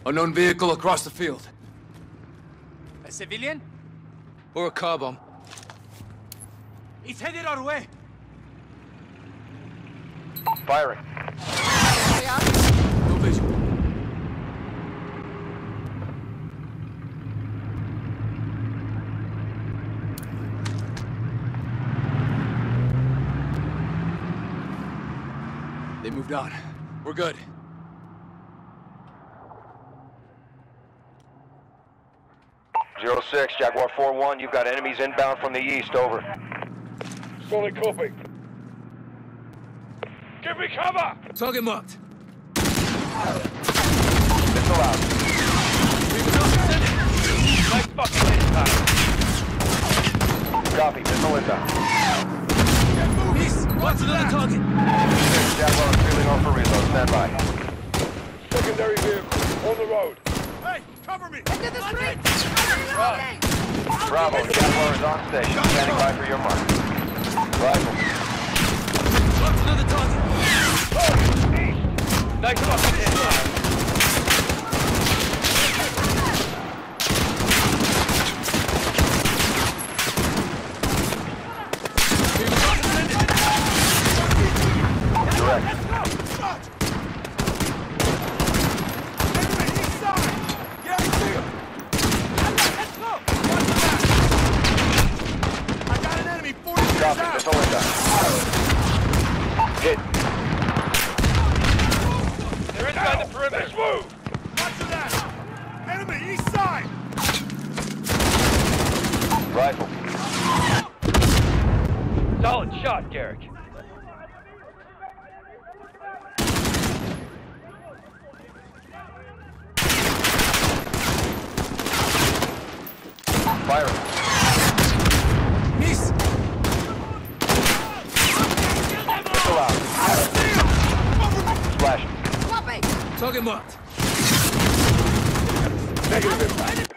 Unknown vehicle across the field. A civilian? Or a car bomb. He's headed our way. Firing. No vision. They moved on. We're good. Zero 06, Jaguar 4-1, you've got enemies inbound from the east, over. Solid copy. Give me cover! Target marked. Missile out. Nice fucking impact. Copy, missile inbound. Peace! Watch another target! 6, Jaguar is feeling off for reload, stand by. Secondary vehicle, on the road. Hey, cover me! Into the street! Bravo, Jaguar is on station, standing by for your mark. Rifle. Watch another target! Nice fucking impact. Direct. Copy, missile inbound. Hit. They're inside the perimeter. Let's move! Watch that! Enemy, east side! Rifle. Solid shot, Garrick. Firing. Miss! Missile out. Splash. Copy! Target marked. Negative impact.